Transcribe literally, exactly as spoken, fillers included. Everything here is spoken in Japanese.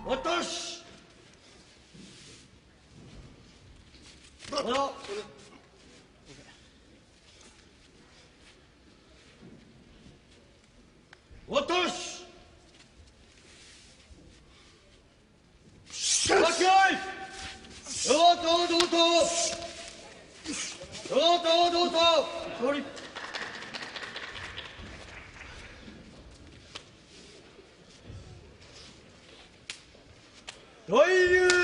私あ私わきあいどうとどうとどうとどうと総理大流